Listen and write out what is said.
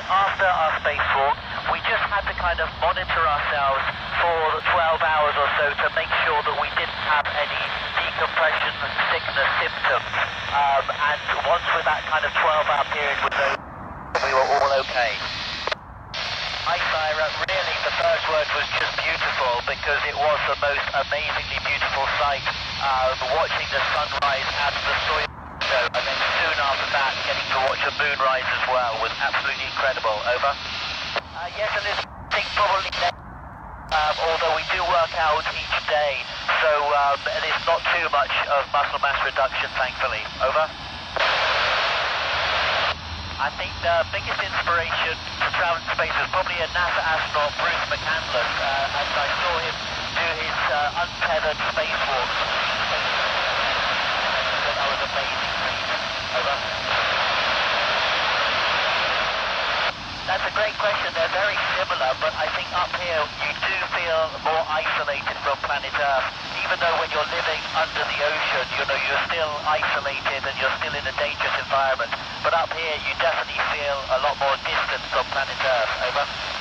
after our spacewalk, we just had to kind of monitor ourselves for 12 hours or so to make sure that we didn't have any decompression sickness symptoms. And once with that kind of 12-hour period was over, we were all okay. Hi, Syra. Really, the first word was just beautiful because it was the most amazingly beautiful sight. Watching the sunrise at the soil window, and then soon after that, getting to watch a moonrise as well was absolutely incredible. Over. Yes, and this thing probably although we do work out each day, so there's not too much of muscle mass reduction, thankfully. Over. I think the biggest inspiration to travel in space was probably a NASA astronaut, Bruce McCandless, as I saw him do his untethered spacewalk. That was amazing. Over. That's a great question. They're very similar, but I think up here you do feel more isolated from planet Earth. Even though when you're living under the ocean, you know, you're still isolated and you're still in a dangerous environment. But up here you definitely feel a lot more distant from planet Earth. Over.